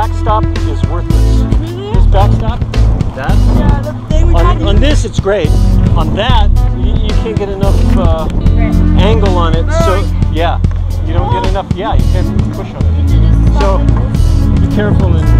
backstop is worthless. This backstop, that, Yeah, the thing we tried to on this it's great. On that, you can't get enough angle on it. So yeah, you don't get enough. Yeah, you can't push on it. So be careful in